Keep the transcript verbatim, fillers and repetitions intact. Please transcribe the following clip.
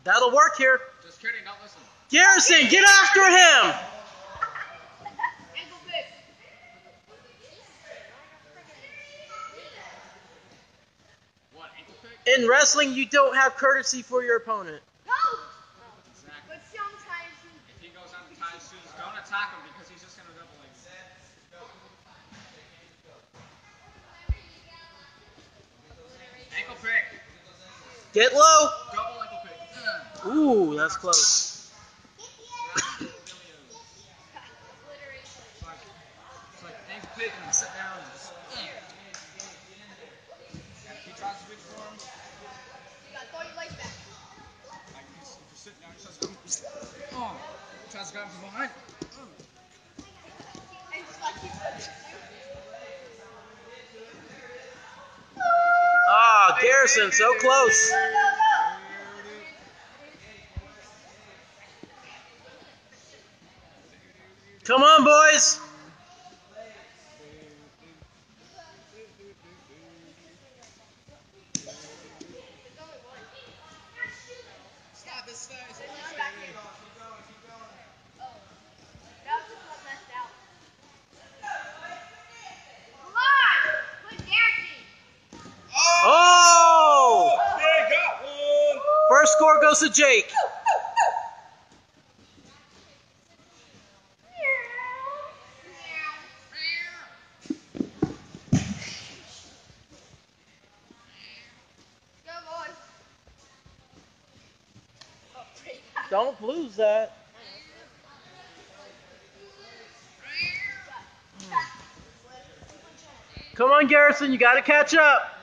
That'll work here. Just kidding, don't listen. Garrison, get after him! What, ankle pick? In wrestling, you don't have courtesy for your opponent. No! Exactly. But sometimes If he goes on the tie shoes, don't attack him because he's just going to double leg. Ankle pick. Get low. Double ankle pick. Ooh, that's close. It's like, it's like ankle pick and sit down and just. And if he tries to reach for him, you gotta throw your legs back. like if he's, if you're sitting down, he tries to go. Oh, he tries to grab him from behind. And just like he's supposed to do. Ah, Garrison, so close. Go, go, go! Come on, boys. Stop his face. Come back here. Oh. That was just what messed out. Come on! Put Garrison! Oh! They got one. First score goes to Jake. Go, boys. Don't lose that. Come on, Garrison, you got to catch up.